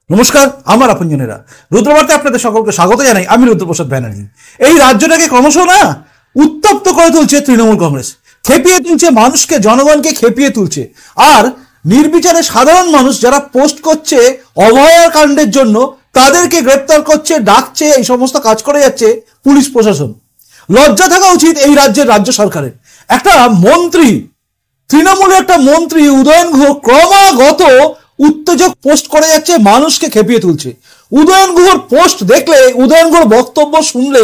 নমস্কার, আমার আপনজনেরা রুদ্রবার্তে আপনাদের সকলকে স্বাগত জানাই। আমি রুদ্রপ্রসাদ ব্যানার্জি। এই রাজ্যটাকে ক্রমশ না উত্তপ্ত করে তুলছে তৃণমূল কংগ্রেস, খেপিয়ে তুলছে মানুষকে, জনগণকে খেপিয়ে তুলছে। আর নির্বিচারে সাধারণ মানুষ যারা পোস্ট করছে অভয়ার কাণ্ডের জন্য তাদেরকে গ্রেপ্তার করছে, ডাকছে, এই সমস্ত কাজ করে যাচ্ছে পুলিশ প্রশাসন। লজ্জা থাকা উচিত এই রাজ্যের রাজ্য সরকারের। একটা মন্ত্রী, তৃণমূলের একটা মন্ত্রী উদয়ন গুহ ক্রমাগত উত্তেজক পোস্ট করে যাচ্ছে, মানুষকে খেপিয়ে তুলছে। উদয়ন গুহর পোস্ট দেখলে, উদয়ন গুহর বক্তব্য শুনলে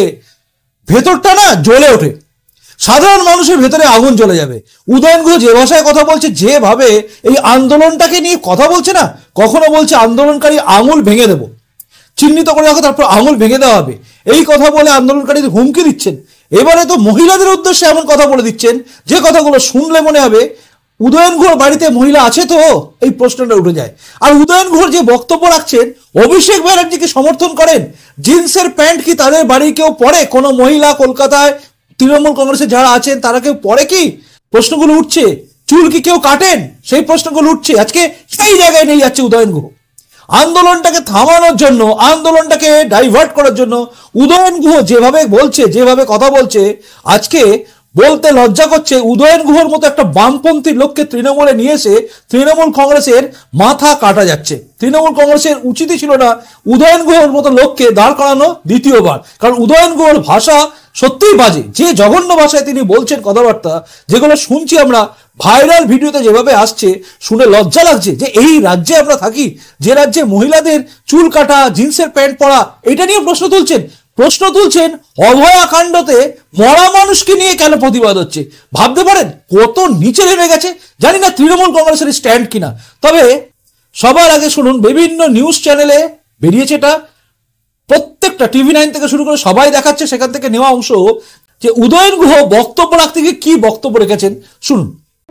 ভেতরটা না জ্বলে ওঠে, সাধারণ মানুষের ভেতরে আগুন জ্বলে যাবে। উদয়ন গুহ যে ভাষায় কথা বলছে, যেভাবে এই আন্দোলনটাকে নিয়ে কথা বলছে না, কখনো বলছে আন্দোলনকারী আঙুল ভেঙে দেবো, চিহ্নিত করে রাখো, তারপর আঙুল ভেঙে দেওয়া হবে, এই কথা বলে আন্দোলনকারীদের হুমকি দিচ্ছেন। এবারে তো মহিলাদের উদ্দেশ্যে এমন কথা বলে দিচ্ছেন যে কথাগুলো শুনলে মনে হবে উদয়ন গুহর বাড়িতে মহিলা আছে তো, এই প্রশ্নটা উঠে যায়। আর উদয়ন গুহর যে বক্তব্য রাখছেন, অভিষেক ব্যানার্জিকে সমর্থন করেন, জিন্সের প্যান্ট কি তাদের বাড়ি কেউ পরে? কোনো মহিলা কলকাতায় তৃণমূল কংগ্রেসে যারা আছেন তারা কেউ পরে কি? প্রশ্নগুলো উঠছে। চুল কি কেউ কাটেন? সেই প্রশ্নগুলো উঠছে। আজকে সেই জায়গায় নিয়ে যাচ্ছে উদয়ন গুহ। আন্দোলনটাকে থামানোর জন্য, আন্দোলনটাকে ডাইভার্ট করার জন্য উদয়ন গুহ যেভাবে বলছে, যেভাবে কথা বলছে, আজকে বলতে লজ্জা করছে। উদয়ন গুহর মতো একটা বামপন্থী লোককে তৃণমূলে নিয়ে এসে তৃণমূল কংগ্রেসের মাথা কাটা যাচ্ছে। তৃণমূল কংগ্রেসের উচিতই ছিল না উদয়ন গুহর মতো লোককে দাঁড় করানো দ্বিতীয়বার, কারণ উদয়ন গুহর ভাষা সত্যিই বাজে। যে জঘন্য ভাষায় তিনি বলছেন কথাবার্তা, যেগুলো শুনছি আমরা ভাইরাল ভিডিওতে যেভাবে আসছে, শুনে লজ্জা লাগছে যে এই রাজ্যে আমরা থাকি, যে রাজ্যে মহিলাদের চুল কাটা, জিন্সের প্যান্ট পরা, এটা নিয়ে প্রশ্ন তুলছেন অভয়া কাণ্ডতে মরা মানুষকে নিয়ে কেন প্রতিবাদ হচ্ছে? ভাবতে পারেন কত নিচে নেমে গেছে। জানি না তৃণমূল কংগ্রেসের স্ট্যান্ড কিনা, তবে সবার আগে শুনুন, বিভিন্ন নিউজ চ্যানেলে বেরিয়েছে এটা, প্রত্যেকটা TV9 থেকে শুরু করে সবাই দেখাচ্ছে, সেখান থেকে নেওয়া অংশ, যে উদয়ন গুহ বক্তব্য রাখতে গিয়ে কি বক্তব্য রেখেছেন শুনুন।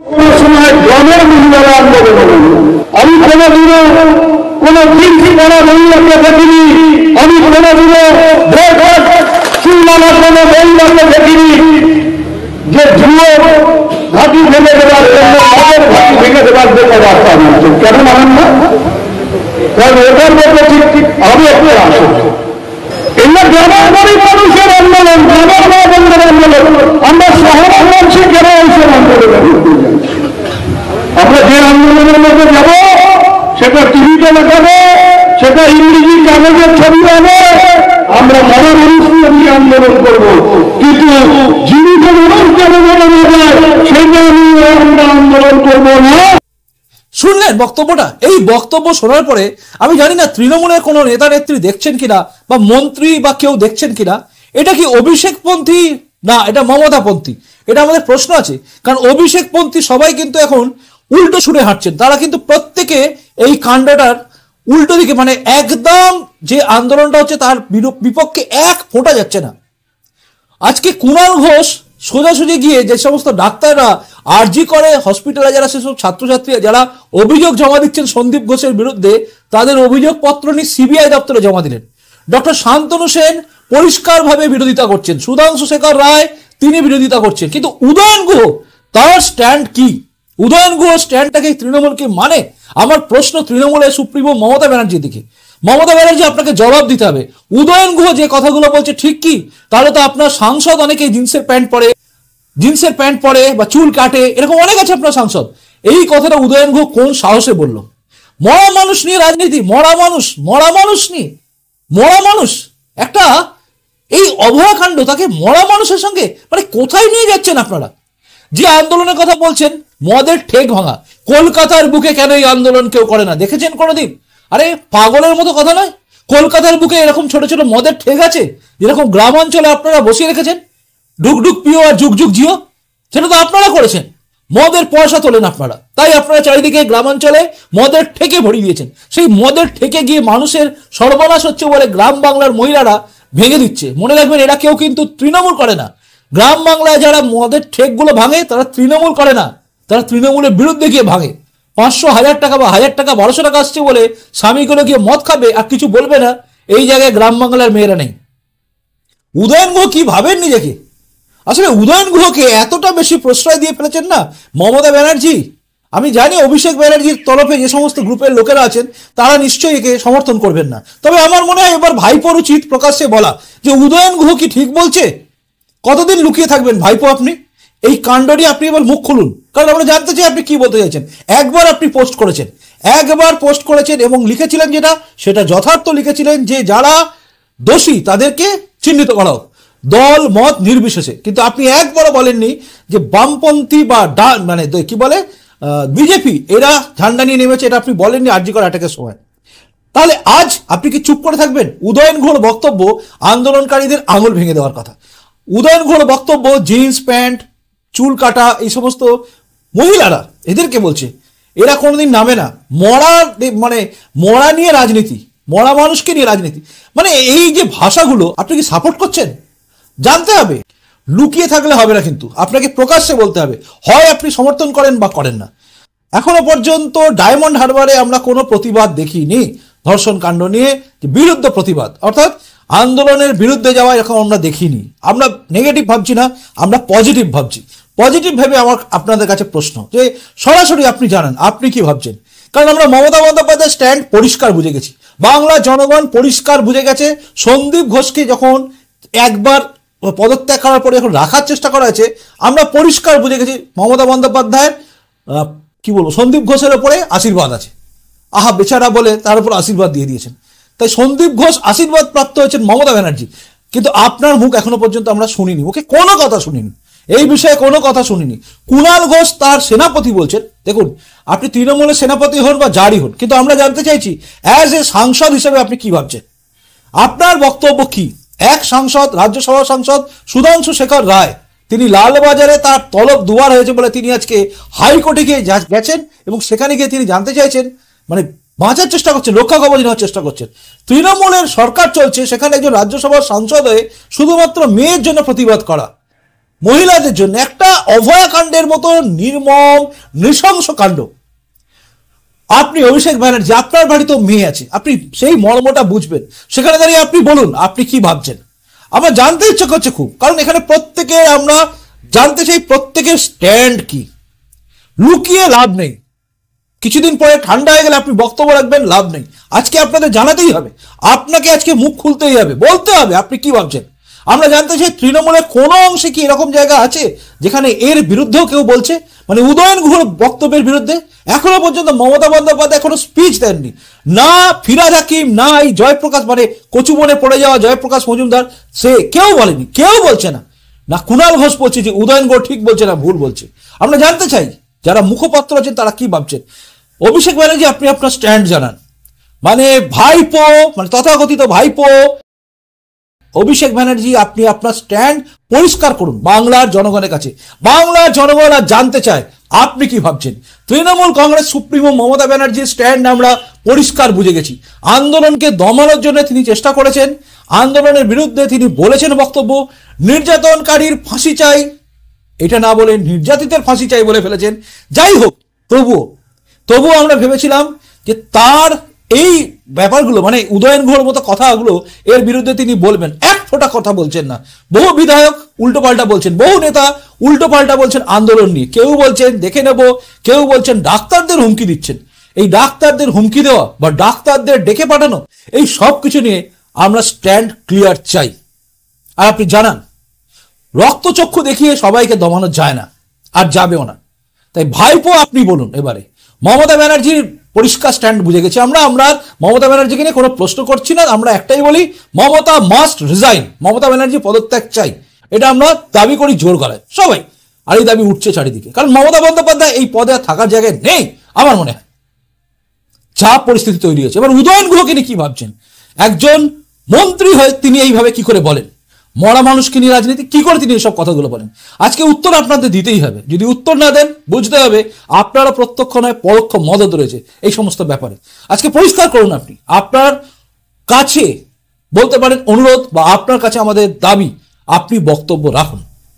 আমি কোনদিনও কোন জিন্স পরা মহিলাকে দেখিনি, আমি কোনদিনও চুলওয়ালা কোন মহিলাকে দেখিনি যে ধুয়ো ঘাটি ভেঙে দেওয়ার জন্য তাদের ঘাটি ভেঙে দেওয়ার জন্য রাস্তা দিচ্ছে। কেন মানেন না? কারণ এটার মধ্যে ঠিক আমি একটা আসে এগুলো গ্রামের মানুষের আন্দোলন, গ্রামের আন্দোলন। আমরা শহরের মানুষের কেন এইসব আন্দোলন? আমরা যে আন্দোলনের মধ্যে যাব সেটা টিভিতে দেখাবো, সেটা ইংরেজি কাগজের ছবি হবে, আমরা মনে মানুষকে নিয়ে আন্দোলন করবো, কিন্তু জীবিত মানুষ যেন মনে না যায় সেটা নিয়ে আমরা আন্দোলন করবো না। শুনলেন বক্তব্যটা? এই বক্তব্য শোনার পরে আমি জানি না তৃণমূলের কোনো নেতা নেত্রী দেখছেন কিনা, বা মন্ত্রী বা কেউ দেখছেন কিনা, এটা কি অভিষেকপন্থী না এটা মমতাপন্থী, এটা আমাদের প্রশ্ন আছে। কারণ অভিষেকপন্থী সবাই কিন্তু এখন উল্টো সুরে হাঁটছেন, তারা কিন্তু প্রত্যেকে এই কাণ্ডটার উল্টো দিকে, মানে একদম যে আন্দোলনটা হচ্ছে তার বিপক্ষে এক ফোঁটা যাচ্ছে না। আজকে কুণাল ঘোষ সোজাসুজি গিয়ে যে সমস্ত ডাক্তাররা আরজি করে হসপিটালে, যারা সেসব ছাত্রছাত্রী যারা অভিযোগ জমা দিচ্ছেন সন্দীপ ঘোষের বিরুদ্ধে, তাদের অভিযোগপত্র নিয়ে সিবিআই দপ্তরে জমা দিলেন। ডক্টর শান্তনু সেন পরিষ্কারভাবে বিরোধিতা করছেন, সুধাংশু শেখর রায় তিনি বিরোধিতা করছেন, কিন্তু উদয়ন গুহ তার স্ট্যান্ড কি? উদয়ন গুহ স্ট্যান্ডটাকে তৃণমূলকে মানে? আমার প্রশ্ন তৃণমূলের সুপ্রিমো মমতা ব্যানার্জির দিকে। মমতা ব্যানার্জি, আপনাকে জবাব দিতে হবে। উদয়ন গুহ যে কথাগুলো বলছে ঠিক কি? তাহলে তো আপনার সাংসদ অনেকেই জিন্সের প্যান্ট পরে বা চুল কাটে, এরকম অনেক আছে আপনার সাংসদ। এই কথাটা উদয়ন গুহ কোন সাহসে বলল? মরা মানুষ নিয়ে রাজনীতি, মরা মানুষ একটা, এই অভয়াকাণ্ড, তাকে মরা মানুষের সঙ্গে, মানে কোথায় নিয়ে যাচ্ছেন আপনারা? যে আন্দোলনের কথা বলছেন, মদের ঠেক ভাঙা, কলকাতার বুকে কেন এই আন্দোলন কেউ করে না? দেখেছেন কোনোদিন? আরে পাগলের মতো কথা নয়। কলকাতার বুকে এরকম ছোট ছোট মদের ঠেক আছে, যেরকম গ্রাম অঞ্চলে আপনারা বসিয়ে রেখেছেন ডুকডুক পিও আর যুগ যুগ জিও, সেটা তো আপনারা করেছেন। মদের পয়সা তোলেন আপনারা, তাই আপনারা চারিদিকে গ্রামাঞ্চলে মদের ঠেকে ভরিয়ে দিয়েছেন। সেই মদের ঠেকে গিয়ে মানুষের সর্বনাশ হচ্ছে বলে গ্রাম বাংলার মহিলারা ভেঙে দিচ্ছে। মনে রাখবেন, এরা কেউ কিন্তু তৃণমূল করে না। গ্রাম বাংলায় যারা মদের ঠেকগুলো ভাঙে তারা তৃণমূল করে না, তারা তৃণমূলের বিরুদ্ধে গিয়ে ভাঙে। 500, 1000 টাকা বা 1000 টাকা 1200 টাকা আসছে বলে স্বামীগুলো গিয়ে মদ খাবে আর কিছু বলবে না, এই জায়গায় গ্রাম বাংলার মেয়েরা নেই। উদয়ন গুহ কি ভাবেন নিজেকে? আসলে উদয়ন গুহকে এতটা বেশি প্রশ্রয় দিয়ে ফেলেছেন না মমতা ব্যানার্জি আমি জানি অভিষেক ব্যানার্জির তরফে যে সমস্ত গ্রুপের লোকেরা আছেন তারা নিশ্চয়ই একে সমর্থন করবেন না, তবে আমার মনে হয় এবার ভাইপোর উচিত প্রকাশ্যে বলা যে উদয়ন গুহ কি ঠিক বলছে। কতদিন লুকিয়ে থাকবেন ভাইপো আপনি? এই কাণ্ডটি আপনি এবার মুখ খুলুন, কারণ আমরা জানতে চাই আপনি কি বলতে চাইছেন। একবার আপনি পোস্ট করেছেন এবং লিখেছিলেন যেটা সেটা যথার্থ লিখেছিলেন যে যারা দোষী তাদেরকে চিহ্নিত করা হোক, দল মত নির্বিশেষে। কিন্তু আপনি একবারও বলেননি যে বামপন্থী বা মানে কি বলে বিজেপি এরা ঝান্ডা নিয়ে নেমেছে, এটা আপনি বলেননি আরজি কর অ্যাটাকের সময়। তাহলে আজ আপনি কি চুপ করে থাকবেন? উদয়ন গুহর বক্তব্য আন্দোলনকারীদের আঙুল ভেঙে দেওয়ার কথা। উদয়ন গুহর বক্তব্য জিন্স প্যান্ট চুল কাটা এই সমস্ত মহিলারা এদেরকে বলছে, এরা কোনোদিন নামে না। মরা নিয়ে রাজনীতি, মরা মানুষকে নিয়ে রাজনীতি, মানে এই যে ভাষাগুলো আপনি কি সাপোর্ট করছেন? জানতে হবে, লুকিয়ে থাকলে হবে না, কিন্তু আপনাকে প্রকাশ্যে বলতে হবে, হয় আপনি সমর্থন করেন বা করেন না। এখনো পর্যন্ত ডায়মন্ড হারবারে আমরা কোনো প্রতিবাদ দেখিনি ধর্ষণ কাণ্ড নিয়ে, বিরুদ্ধ প্রতিবাদ অর্থাৎ আন্দোলনের বিরুদ্ধে যাওয়া এখন আমরা দেখিনি। আমরা নেগেটিভ ভাবছি না, আমরা পজিটিভ ভাবছি। পজিটিভ ভেবে আমার আপনাদের কাছে প্রশ্ন যে সরাসরি আপনি জানান আপনি কি ভাবছেন, কারণ আমরা মমতা বন্দ্যোপাধ্যায়ের স্ট্যান্ড পরিষ্কার বুঝে গেছি, বাংলা জনগণ পরিষ্কার বুঝে গেছে। সন্দীপ ঘোষকে যখন একবার পদত্যাগ করার পরে এখন রাখার চেষ্টা করা হয়েছে, আমরা পরিষ্কার বুঝে গেছি মমতা বন্দ্যোপাধ্যায়ের কি বলবো সন্দীপ ঘোষের ওপরে আশীর্বাদ আছে। আহা বেচারা বলে তার উপর আশীর্বাদ দিয়ে দিয়েছেন। তাই সন্দীপ ঘোষ আশীর্বাদ প্রাপ্ত হয়েছেন মমতা ব্যানার্জি, কিন্তু আপনার মুখ এখনো পর্যন্ত আমরা শুনিনি, মুখে কোনো কথা শুনিনি, এই বিষয়ে কোনো কথা শুনিনি। কুণাল ঘোষ তার সেনাপতি বলছেন, দেখুন আপনি তৃণমূলের সেনাপতি হন বা যারই হন, কিন্তু আমরা জানতে চাইছি অ্যাজ এ সাংসদ হিসেবে আপনি কি ভাবছেন, আপনার বক্তব্য কি? এক সাংসদ, রাজ্যসভা সাংসদ সুধাংশু শেখর রায়, তিনি লালবাজারে তার তলব দুবার হয়েছে বলে তিনি আজকে হাইকোর্টে গিয়ে গেছেন এবং সেখানে গিয়ে তিনি জানতে চাইছেন, মানে বাঁচার চেষ্টা করছেন, রক্ষা কবচ নেওয়ার চেষ্টা করছেন। তৃণমূলের সরকার চলছে, সেখানে একজন রাজ্যসভার সাংসদ হয়ে শুধুমাত্র মেয়ের জন্য প্রতিবাদ করা, মহিলাদের জন্য একটা অভয়াকাণ্ডের মতো নির্মম নৃশংস কাণ্ড। আপনি অভিষেক ব্যানার্জি, আপনার বাড়িতেও মেয়ে আছে, আপনি সেই মর্মটা বুঝবেন, সেখানে দাঁড়িয়ে আপনি বলুন আপনি কি ভাবছেন। আমার জানতে ইচ্ছে করছে খুব, কারণ এখানে প্রত্যেকে আমরা জানতে চাই প্রত্যেকের স্ট্যান্ড কি। লুকিয়ে লাভ নেই, কিছুদিন পরে ঠান্ডা হয়ে গেলে আপনি বক্তব্য রাখবেন, লাভ নেই। আজকে আপনাদের জানাতেই হবে, আপনাকে আজকে মুখ খুলতেই হবে, বলতে হবে আপনি কি ভাবছেন। আমরা জানতে চাই তৃণমূলের কোনো অংশে কি এরকম জায়গা আছে যেখানে এর বিরুদ্ধেও কেউ বলছে, মানে উদয়ন গুহর বক্তব্যের বিরুদ্ধে। এখনো পর্যন্ত মমতা বন্দ্যোপাধ্যায় কোনো স্পিচ দেননি, না ফিরাজ হাকিম, না এই জয়প্রকাশ মানে কচুবনে পড়ে যাওয়া জয়প্রকাশ মজুমদার, সে কেউ বলেনি, কেউ বলছে না, না কুণাল ঘোষ বলছে যে উদয়ন গুহ ঠিক বলছে না ভুল বলছে। আমরা জানতে চাই যারা মুখপাত্র আছেন তারা কি ভাবছেন। অভিষেক ব্যানার্জি আপনি আপনার স্ট্যান্ড জানান, মানে ভাইপো, মানে তথাকথিত ভাইপো অভিষেক ব্যানার্জি আপনি আপনার স্ট্যান্ড পরিষ্কার করুন বাংলার জনগণের কাছে। বাংলার জনগণ আর জানতে চায় আপনি কি ভাবছেন। তৃণমূল কংগ্রেস সুপ্রিমো মমতা ব্যানার্জির স্ট্যান্ড আমরা পরিষ্কার বুঝে গেছি। আন্দোলনকে দমানোর জন্য তিনি চেষ্টা করেছেন, আন্দোলনের বিরুদ্ধে তিনি বলেছেন বক্তব্য, নির্যাতনকারীর ফাঁসি চাই এটা না বলে নির্যাতিতের ফাঁসি চাই বলে ফেলেছেন। যাই হোক, তবুও আমরা ভেবেছিলাম যে তার এই ব্যাপারগুলো মানে উদয়ন গুহর মতো কথাগুলো এর বিরুদ্ধে তিনি বলবেন। এক ফোঁটা কথা বলছেন না। বহু বিধায়ক উল্টোপাল্টা বলছেন, বহু নেতা উল্টোপাল্টা বলছেন আন্দোলন নিয়ে। কেউ বলছেন দেখে নেব, কেউ বলছেন ডাক্তারদের হুমকি দিচ্ছেন। এই ডাক্তারদের হুমকি দেওয়া বা ডাক্তারদের ডেকে পাঠানো, এই সব কিছু নিয়ে আমরা স্ট্যান্ড ক্লিয়ার চাই। আর আপনি জানান, রক্তচক্ষু দেখিয়ে সবাইকে দমানো যায় না, আর যাবেও না। তাই ভাইপো আপনি বলুন এবারে। মমতা ব্যানার্জির পরিষ্কার স্ট্যান্ড বুঝে গেছি আমরা মমতা ব্যানার্জিকে নিয়ে কোনো প্রশ্ন করছি না। আমরা একটাই বলি, মমতা মাস্ট রিজাইন, মমতা ব্যানার্জি পদত্যাগ চাই, এটা আমরা দাবি করি জোর গলায় সবাই। আর এই দাবি উঠছে চারিদিকে, কারণ মমতা বন্দ্যোপাধ্যায় এই পদে থাকার জায়গায় নেই আমার মনে হয়, যা পরিস্থিতি তৈরি হয়েছে। এবার উদয়ন গুহকে নিয়ে কি ভাবছেন? একজন মন্ত্রী হয়ে তিনি এইভাবে কি করে বলেন? মরা মানুষকে নিয়ে রাজনীতি কি করে তিনি এসব কথাগুলো বলেন? আজকে উত্তর আপনাদের দিতেই হবে। যদি উত্তর না দেন বুঝতে হবে আপনারা প্রত্যক্ষ নয় পরোক্ষ মদত রয়েছে এই সমস্ত ব্যাপারে। আজকে পরিষ্কার করুন আপনি, আপনার কাছে বলতে পারেন অনুরোধ বা আপনার কাছে আমাদের দাবি, আপনি বক্তব্য রাখুন।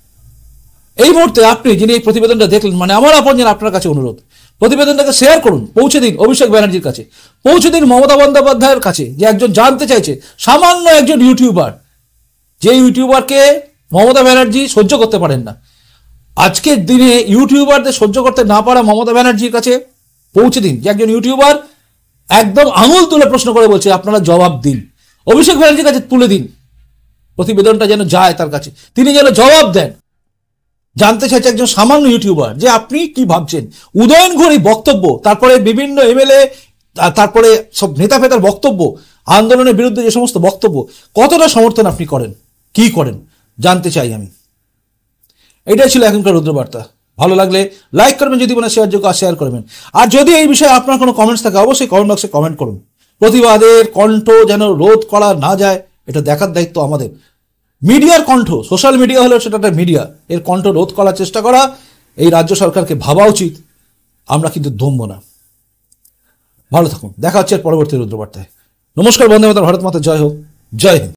এই মুহূর্তে আপনি যিনি এই প্রতিবেদনটা দেখলেন, মানে আমার আপনজন, আপনার কাছে অনুরোধ, প্রতিবেদনটাকে শেয়ার করুন, পৌঁছে দিন অভিষেক ব্যানার্জির কাছে, পৌঁছে দিন মমতা বন্দ্যোপাধ্যায়ের কাছে, যে একজন জানতে চাইছে, সামান্য একজন ইউটিউবার, যে ইউটিউবারকে মমতা ব্যানার্জি সহ্য করতে পারেন না, আজকের দিনে ইউটিউবারদের সহ্য করতে না পারা মমতা ব্যানার্জির কাছে পৌঁছে দিন, যে একজন ইউটিউবার একদম আঙুল তুলে প্রশ্ন করে বলছে আপনারা জবাব দিন, অভিষেক ব্যানার্জির কাছে তুলে দিন, প্রতিবেদনটা যেন যায় তার কাছে, তিনি যেন জবাব দেন। জানতে চাইছে একজন সামান্য ইউটিউবার যে আপনি কি ভাবছেন। উদয়ন ঘড়ি বক্তব্য, তারপরে বিভিন্ন এমএলএ, তারপরে সব নেতা ফেতার বক্তব্য, আন্দোলনের বিরুদ্ধে যে সমস্ত বক্তব্য, কতটা সমর্থন আপনি করেন, কি করেন জানতে চাই আমি। এটাই ছিল এখনকার রুদ্রবার্তা। ভালো লাগলে লাইক করবেন, যদি মনে শেয়ার যোগ্য শেয়ার করবেন। আর যদি এই বিষয়ে আপনার কোনো কমেন্টস থাকে অবশ্যই কমেন্ট বক্সে কমেন্ট করুন। প্রতিবাদের কণ্ঠ যেন রোধ করা না যায় এটা দেখার দায়িত্ব আমাদের। মিডিয়ার কণ্ঠ, সোশ্যাল মিডিয়া হলেও সেটা একটা মিডিয়া, এর কণ্ঠ রোধ করার চেষ্টা করা এই রাজ্য সরকারকে ভাবা উচিত। আমরা কিন্তু দমব না। ভালো থাকুন, দেখা হচ্ছে পরবর্তী রুদ্রবার্তায়। নমস্কার, বন্দে মাতরম, ভারত মাতা জয় হোক, জয় হিন্দ।